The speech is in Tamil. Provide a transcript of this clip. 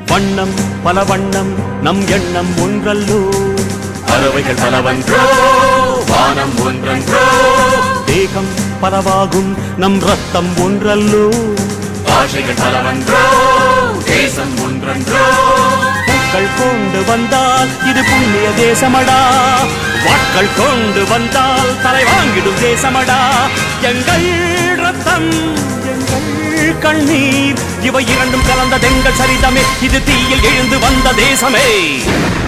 வண்ணம் பல வண்ணம் நம் எண்ணம் ஒன்றல்லோ பறவைகள் பலவன்றோ வானம் ஒன்றன்றோ தேகம் பலவாகும் நம் ரத்தம் ஒன்றல்லோ பாஷைகள் பலவன்றோ தேசம் ஒன்றன்றோ பூக்கள் கொண்டு வந்தால் இது புண்ணிய தேசமடா வாட்கள் கொண்டு வந்தால் தலை வாங்கிடும் தேசமடா எங்கள் ரத்தம் எங்கள் கண்ணீர் இவை இரண்டும் கலந்த தெங்கள் சரிதமே இது தீயில் எழுந்து வந்த தேசமே